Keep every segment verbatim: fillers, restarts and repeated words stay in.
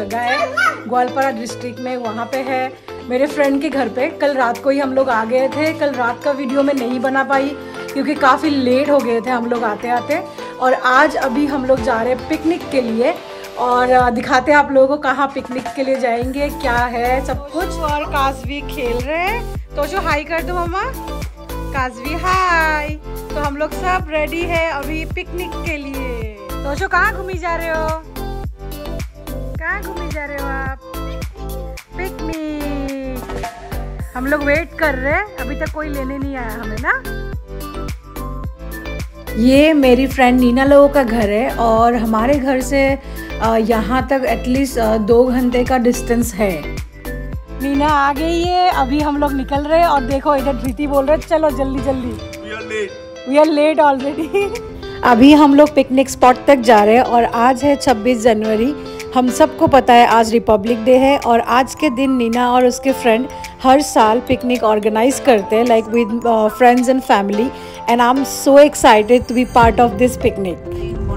जगह है ग्वालपारा डिस्ट्रिक्ट में, वहाँ पे है मेरे फ्रेंड के घर पे। कल रात को ही हम लोग आ गए थे। कल रात का वीडियो मैं नहीं बना पाई क्योंकि काफ़ी लेट हो गए थे हम लोग आते आते। और आज अभी हम लोग जा रहे हैं पिकनिक के लिए और दिखाते हैं आप लोगों को कहाँ पिकनिक के लिए जाएंगे, क्या है सब कुछ। और काजवी खेल रहे हैं, तो जो हाई कर दो मम्मा। काजवी हाय। तो हम लोग सब रेडी है अभी पिकनिक के लिए। तो जो कहाँ घूमी जा रहे हो, कहाँ घूमी जा रहे हो आप? पिकनिक। हम लोग वेट कर रहे हैं, अभी तक कोई लेने नहीं आया हमें ना। ये मेरी फ्रेंड नीना लोगों का घर है और हमारे घर से यहाँ तक एटलीस्ट दो घंटे का डिस्टेंस है। नीना आ गई है, अभी हम लोग निकल रहे हैं। और देखो इधर धृति बोल रहे चलो जल्दी जल्दी, वी आर लेट ऑलरेडी। अभी हम लोग पिकनिक स्पॉट तक जा रहे हैं और आज है छब्बीस जनवरी। हम सबको पता है आज रिपब्लिक डे है और आज के दिन नीना और उसके फ्रेंड हर साल पिकनिक ऑर्गेनाइज करते हैं like with friends and family, and I am so excited to be part of this picnic.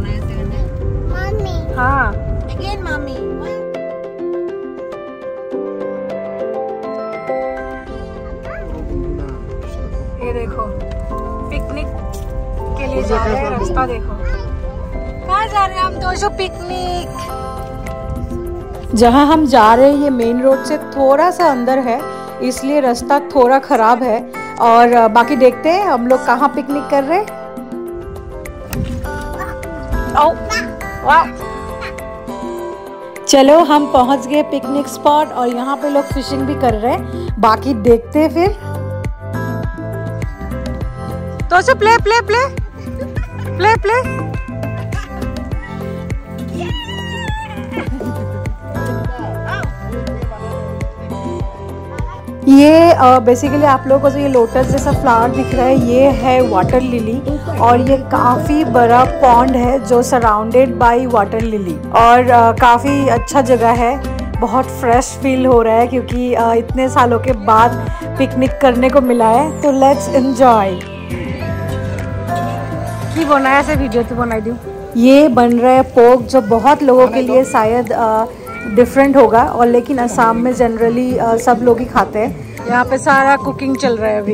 हाँ अगेन मामी। ये देखो पिकनिक के लिए जा रहे हैं, रास्ता देखो। कहाँ जा रहे हैं हम? दोस्तों पिकनिक। जहाँ हम जा रहे हैं ये मेन रोड से थोड़ा सा अंदर है, इसलिए रास्ता थोड़ा खराब है। और बाकी देखते हैं हम लोग कहाँ पिकनिक कर रहे हैं। चलो हम पहुंच गए पिकनिक स्पॉट और यहाँ पे लोग फिशिंग भी कर रहे हैं। बाकी देखते हैं फिर। तो से play play play play play. ये बेसिकली uh, आप लोगों को जो ये लोटस जैसा फ्लावर दिख रहा है ये है वाटर लिली और ये काफ़ी बड़ा पॉन्ड है जो सराउंडेड बाय वाटर लिली और uh, काफ़ी अच्छा जगह है। बहुत फ्रेश फील हो रहा है क्योंकि uh, इतने सालों के बाद पिकनिक करने को मिला है, तो लेट्स एंजॉय। की बनाया से वीडियो तो बनाई दूँ। ये बन रहा है पोक जो बहुत लोगों के लिए शायद uh, डिफरेंट होगा और लेकिन असम में जनरली सब लोग ही खाते हैं। यहाँ पे सारा कुकिंग चल रहा है अभी।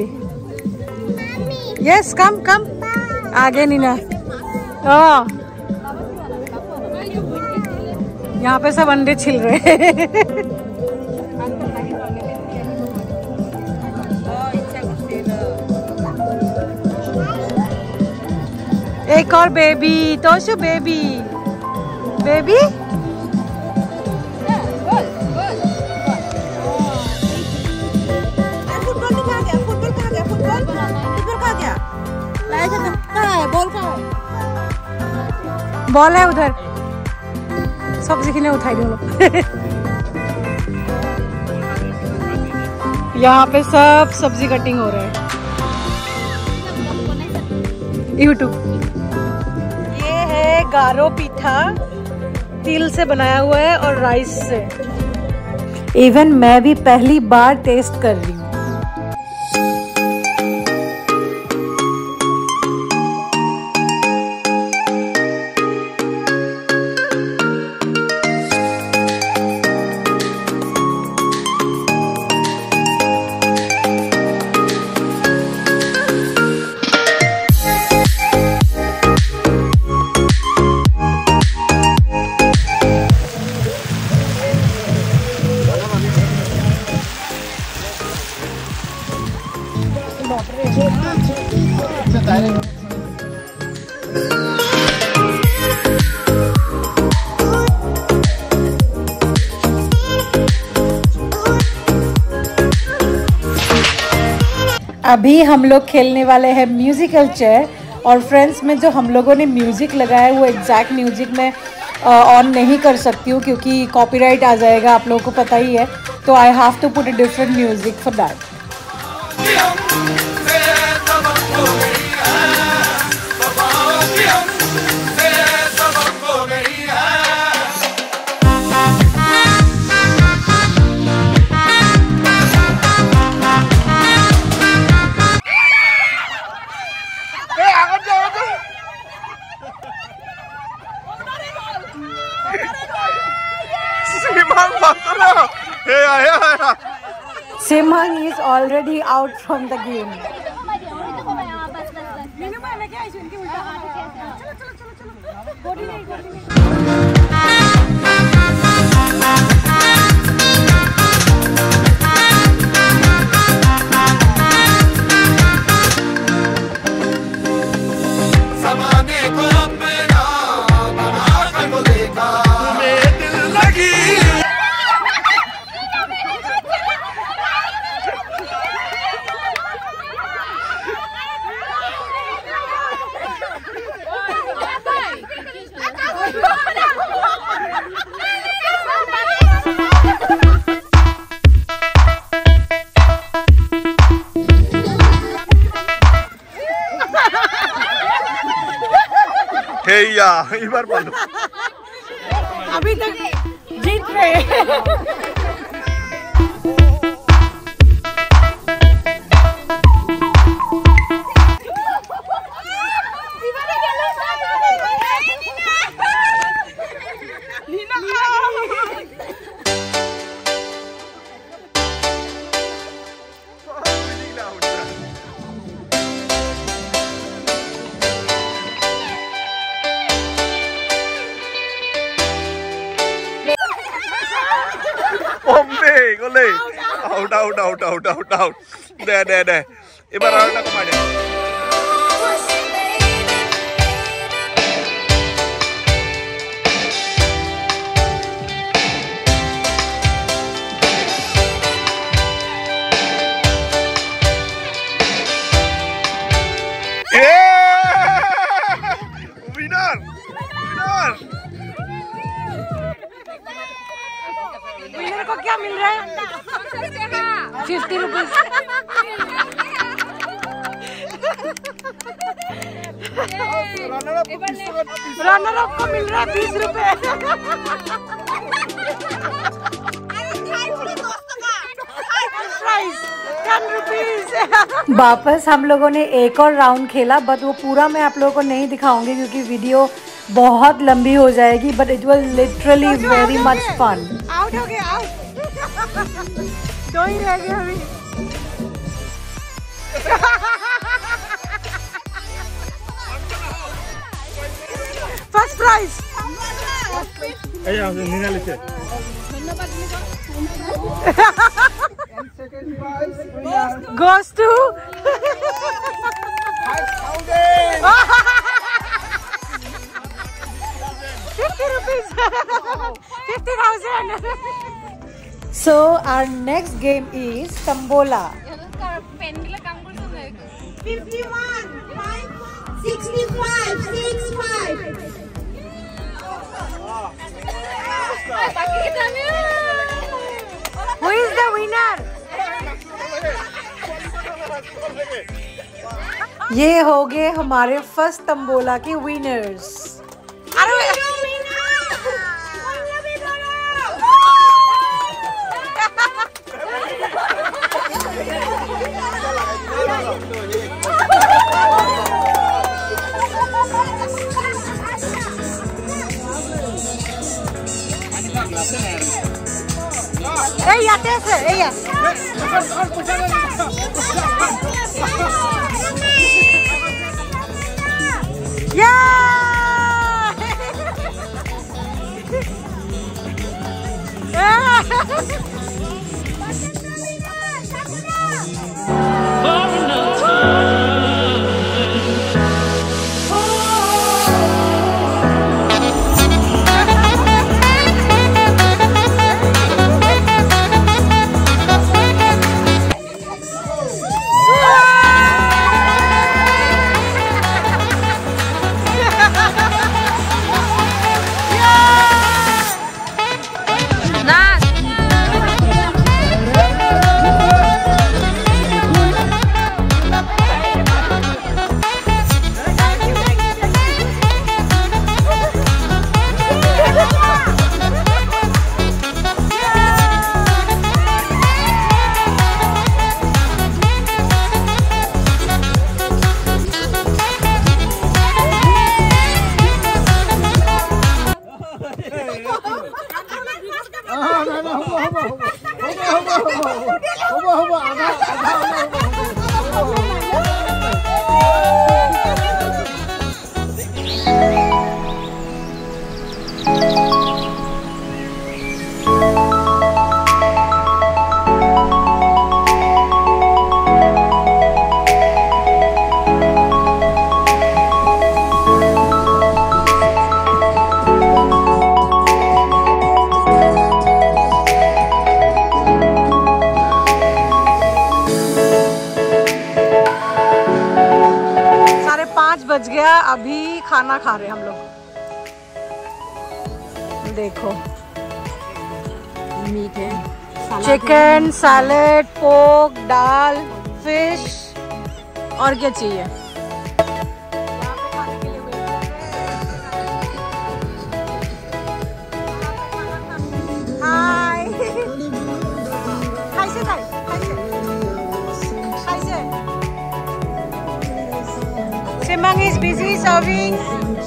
यस कम कम आगे नीना। ओह यहाँ पे सब अंडे छिल रहे हैं। एक और बेबी, तोशु बेबी बेबी। बॉल है उधर, सब्जी की ने उठाई दो। यहाँ पे सब सब्जी कटिंग हो रहा है। यूट्यूब। ये है गारो पीठा, तिल से बनाया हुआ है और राइस से। इवन मैं भी पहली बार टेस्ट कर रही हूँ। अभी हम लोग खेलने वाले हैं म्यूजिकल चेयर और फ्रेंड्स में जो हम लोगों ने म्यूजिक लगाया है वो एग्जैक्ट म्यूजिक में ऑन नहीं कर सकती हूँ क्योंकि कॉपीराइट आ जाएगा, आप लोगों को पता ही है। तो I have to put a different music for that. Simhang is already out from the game. हे या एक बार पालो अभी तक जीत रहे Ombe, gole. Out, out, out, out, out, out. There, there, there. Ibar out aku ada. Yeah! Winner! Winner! Winner को क्या मिल रहा है? Fifty rupees. रनर अप को मिल रहा है बीस रुपए। वापस हम लोगों ने एक और राउंड खेला, बट वो पूरा मैं आप लोगों को नहीं दिखाऊंगी क्योंकि वीडियो बहुत लंबी हो जाएगी। But it was literally very much fun. Out हो गए, आउट। दो ही रह गए अभी। First prize goes to fifty rupees. fifty thousand. So our next game is Tambola. fifty-one, sixty-five, sixty-five. Who is the winner? ये हो गए हमारे फर्स्ट तंबोला के winners. Ella te hace, ella. बज गया, अभी खाना खा रहे हम लोग। देखो मीट है, चिकन, सैलेड, पोर्क, दाल, फिश और क्या चाहिए। हाय कैसे कैसे Simang is busy serving.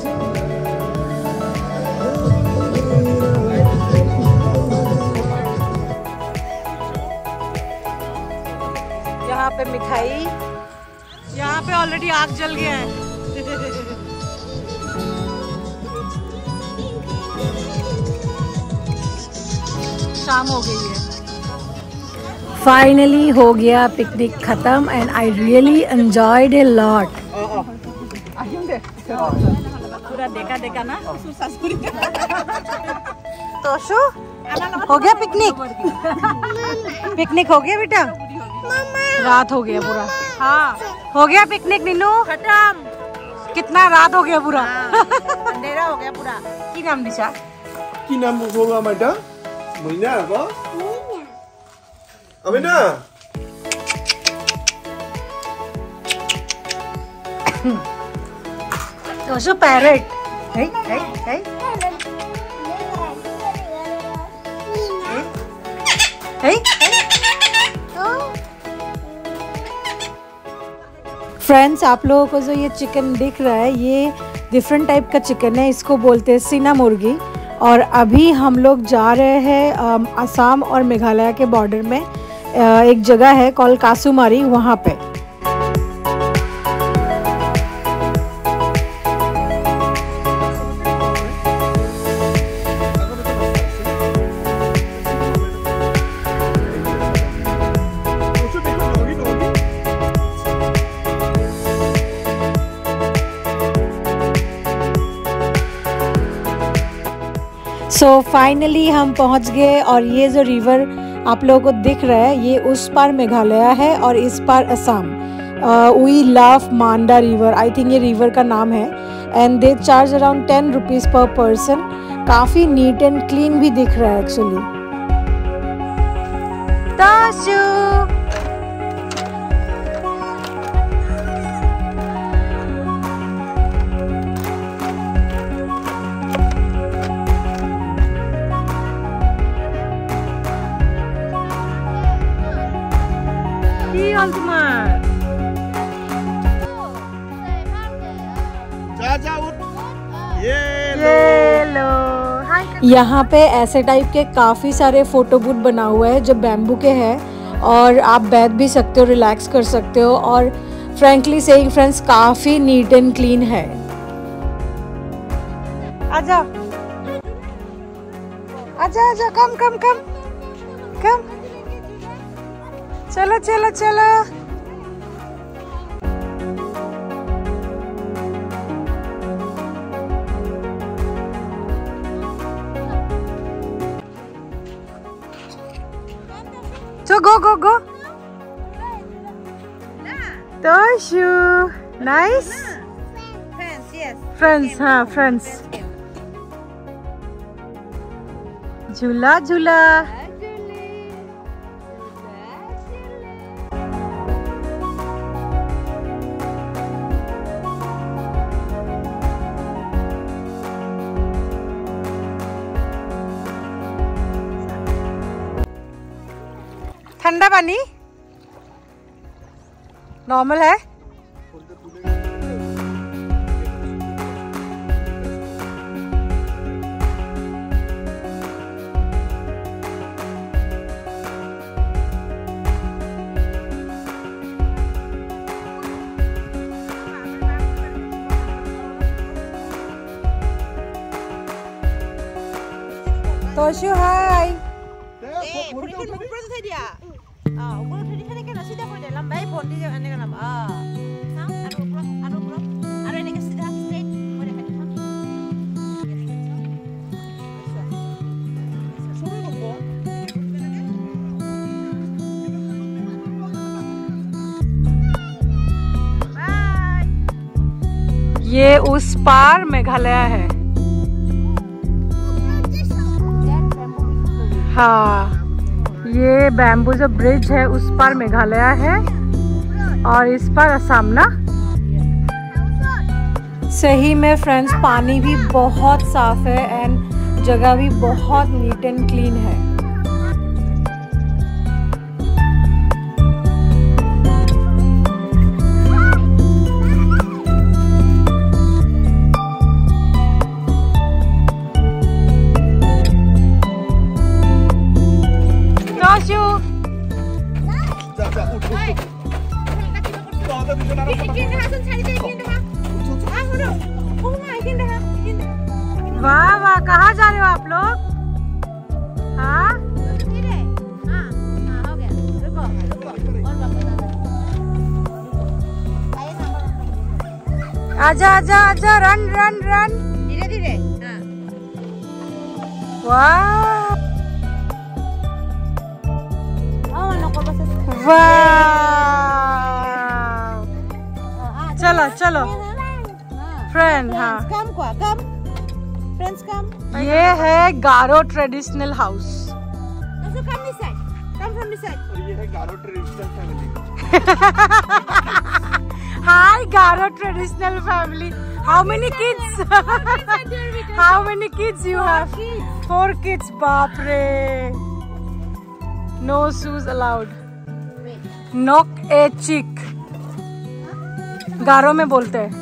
यहाँ पे मिठाई, यहाँ पे ऑलरेडी आग जल गया है। शाम हो गई है। फाइनली हो गया पिकनिक खत्म and I really enjoyed a lot. पूरा देखा देखा ना तो शो हो गया पिकनिक। पिकनिक हो गया बेटा, रात हो गया पूरा। हाँ हो गया पिकनिक नीनू खत्म। कितना रात हो गया पूरा, अंधेरा हो गया पूरा। की नाम दिशा की नाम बोलवा बेटा मुन्ना को अबे ना तो पैरेट है है है फ्रेंड्स, आप लोगों को जो ये चिकन दिख रहा है ये डिफरेंट टाइप का चिकन है, इसको बोलते हैं सीना मुर्गी। और अभी हम लोग जा रहे हैं असम और मेघालय के बॉर्डर में एक जगह है कॉल कासूमारी, वहाँ पे। सो so, फाइनली हम पहुंच गए और ये जो रिवर आप लोगों को दिख रहा है ये उस पार मेघालय है और इस पार Assam. We love Manda river, I think ये रिवर का नाम है। And they charge around ten rupees per person. काफ़ी नीट एंड क्लीन भी दिख रहा है एक्चुअली। यहाँ पे ऐसे टाइप के काफ़ी सारे फोटो बूथ बना हुआ है जो बैम्बू के हैं और आप बैठ भी सकते हो, रिलैक्स कर सकते हो। और फ्रैंकली सेइंग फ्रेंड्स काफ़ी नीट एंड क्लीन है। आजा आजा आजा, कम कम कम कम, चलो चलो चलो। So go go go. Toshu, nice. Friends, yes. Friends, हाँ friends. झूला झूला। ठंडा पानी नॉर्मल है। Toshu, hi. Eh, puri kan puri puri tu dia. Ah, ukul tu dia kan nasi dah kau dia lambai pun dia ane kan lambai. Ah, nah, anu ukul, anu ukul, anu ini kasi dah straight. Kau dia kan. ये उस पार मेघालय है। हाँ, ये bamboo जो bridge है उस पार मेघालय है और इस पार असम ना। सही में फ्रेंड्स, पानी भी बहुत साफ है एंड जगह भी बहुत नीट एंड क्लीन है। वाह वाह, कहाँ जा रहे हो आप लोग? हाँ, आजा आजा आजा, रन रन रन, धीरे धीरे। वाह वाह, चलो चलो फ्रेंड। हाँ, कम quoi, कम फ्रेंड्स कम। ये है Garo traditional house. Also come this side, come from this side. और ये है Garo traditional family. Hi Garo traditional family. How many kids? How many kids you have? Four kids. Baap re. No shoes allowed. Knock a chick. Garo में बोलते हैं।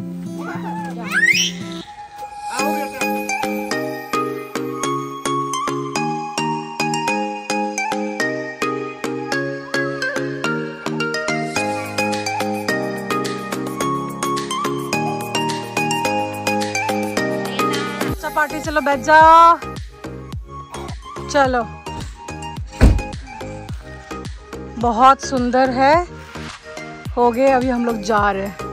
Party चलो बैठ जाओ, चलो। बहुत सुंदर है। हो गए, अभी हम लोग जा रहे हैं।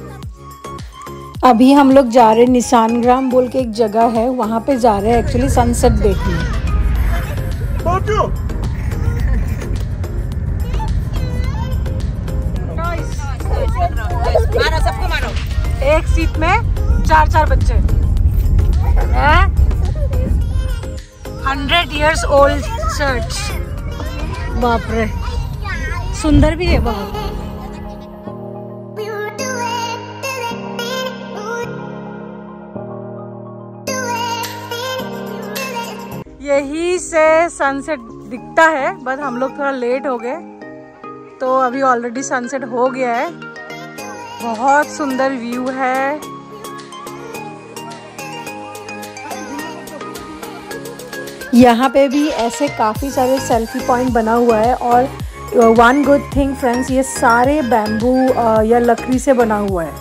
अभी हम लोग जा रहे हैं निशान ग्राम बोल के एक जगह है, वहाँ पे जा रहे हैं एक्चुअली सनसेट देखने। मारो सबको मारो। एक सीट में चार चार बच्चे। Hundred years old church. बाप रे, सुंदर भी है बहुत। यही से सनसेट दिखता है, बस हम लोग थोड़ा लेट हो गए तो अभी ऑलरेडी सनसेट हो गया है। बहुत सुंदर व्यू है। यहाँ पे भी ऐसे काफ़ी सारे सेल्फी पॉइंट बना हुआ है और वन गुड थिंग फ्रेंड्स, ये सारे बैम्बू या लकड़ी से बना हुआ है।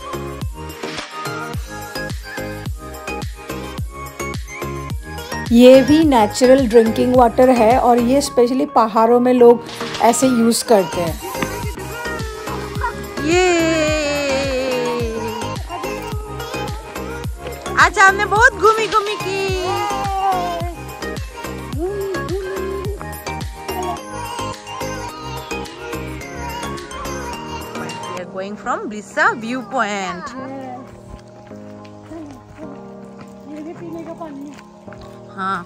ये भी नेचुरल ड्रिंकिंग वाटर है और ये स्पेशली पहाड़ों में लोग ऐसे यूज़ करते हैं। ये आज हमने बहुत घूमी घूमी की। Going from Brisa viewpoint. ये भी पीने का पानी है। हाँ।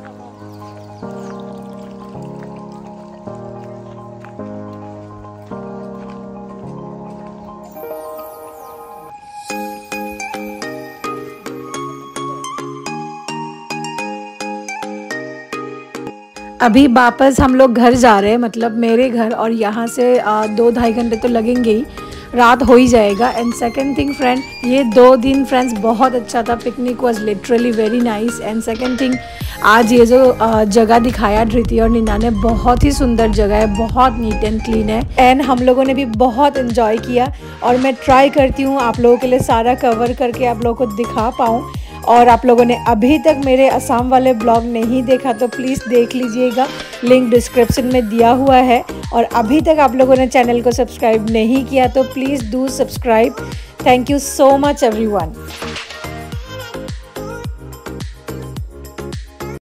अभी वापस हम लोग घर जा रहे हैं, मतलब मेरे घर, और यहाँ से आ, दो ढाई घंटे तो लगेंगे ही, रात हो ही जाएगा। एंड सेकंड थिंग फ्रेंड, ये दो दिन फ्रेंड्स बहुत अच्छा था। Picnic was literally very nice. And second thing, आज ये जो आ, जगह दिखाया धृति और नीना ने, बहुत ही सुंदर जगह है, बहुत नीट एंड क्लीन है। एंड हम लोगों ने भी बहुत इन्जॉय किया और मैं ट्राई करती हूँ आप लोगों के लिए सारा कवर करके आप लोगों को दिखा पाऊँ। और आप लोगों ने अभी तक मेरे असम वाले ब्लॉग नहीं देखा तो प्लीज़ देख लीजिएगा, लिंक डिस्क्रिप्शन में दिया हुआ है। और अभी तक आप लोगों ने चैनल को सब्सक्राइब नहीं किया तो please do subscribe. Thank you so much everyone.